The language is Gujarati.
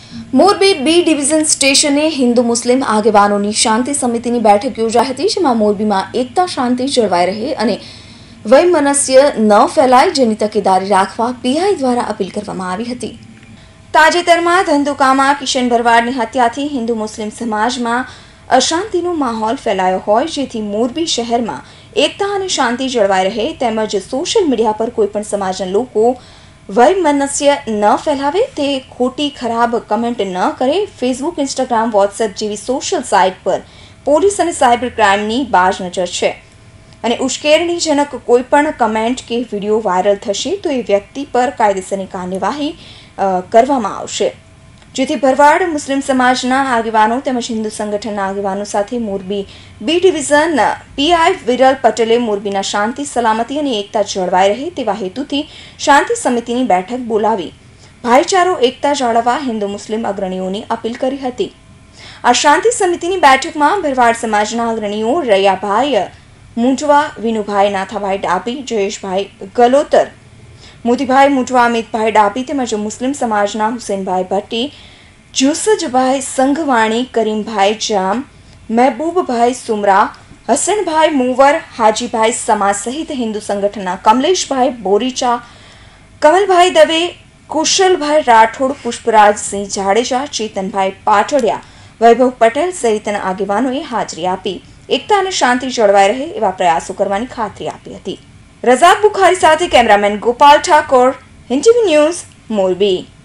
મોરબી બી ડિવિઝન સ્ટેશને હિન્દુ મુસ્લિમ આગેવાનોની શાંતિ સમિતિની બેઠક યોજાઈ હતી, જેમાં મોરબીમાં એકતા શાંતિ જળવાઈ રહે અને વૈમનસ્ય ન ફેલાય જેની તકેદારી રાખવા પીઆઈ દ્વારા અપીલ કરવામાં આવી હતી। તાજેતરમાં ધંધુકામાં કિશન ભરવાડની હત્યાથી હિન્દુ મુસ્લિમ સમાજમાં અશાંતિનો માહોલ ફેલાયો હોય, જેથી મોરબી શહેરમાં એકતા અને શાંતિ જળવાઈ રહે તેમજ સોશિયલ મીડિયા પર કોઈપણ સમાજના લોકો વૈમનસ્ય ન ફેલાવે, તે ખોટી ખરાબ કમેન્ટ ન કરે, ફેસબુક, ઇન્સ્ટાગ્રામ, વોટ્સએપ જેવી સોશિયલ સાઇટ પર પોલીસ અને સાયબર ક્રાઇમની બાજ નજર છે અને ઉશ્કેરણીજનક કોઈપણ કમેન્ટ કે વિડીયો વાયરલ થશે તો એ વ્યક્તિ પર કાયદેસરની કાર્યવાહી કરવામાં આવશે। જેથી ભરવાડ મુસ્લિમ સમાજના આગેવાનો તેમજ હિન્દુ સંગઠનના આગેવાનો સાથે Morbi B division PI Viral પટેલે મોરબીના શાંતિ, સલામતી અને એકતા જળવાઈ રહે તેવા હેતુથી શાંતિ સમિતિની બેઠક બોલાવી ભાઈચારો, એકતા જાળવવા હિન્દુ મુસ્લિમ અગ્રણીઓની અપીલ કરી હતી। આ શાંતિ સમિતિની બેઠકમાં ભરવાડ સમાજના અગ્રણીઓ રૈયાભાઈ મુંજવા, વિનુભાઈ નાથાભાઈ ડાબી, જયેશભાઈ ગલોતર, મોતીભાઈ મુંજવા, અમિતભાઈ ડાબી તેમજ મુસ્લિમ સમાજના હુસેનભાઈ ભટ્ટી, જુસજભાઈ સંઘવાણી, કરીમભાઈ જામ, મહેબૂબભાઈ સુમરા, હસનભાઈ મુવર, હાજીભાઈ સમા સહિત હિન્દુ સંગઠનના કમલેશભાઈ બોરીચા, કમલભાઈ દવે, કુશલભાઈ રાઠોડ, પુષ્પરાજસિંહ જાડેજા, ચેતનભાઈ પાટડિયા, વૈભવ પટેલ સહિતના આગેવાનોએ હાજરી આપી એકતા અને શાંતિ જળવાઈ રહે એવા પ્રયાસો કરવાની ખાતરી આપી હતી। રઝાક બુખારી સાથે cameraman Gopal Thakor, Hind TV news, Morbi.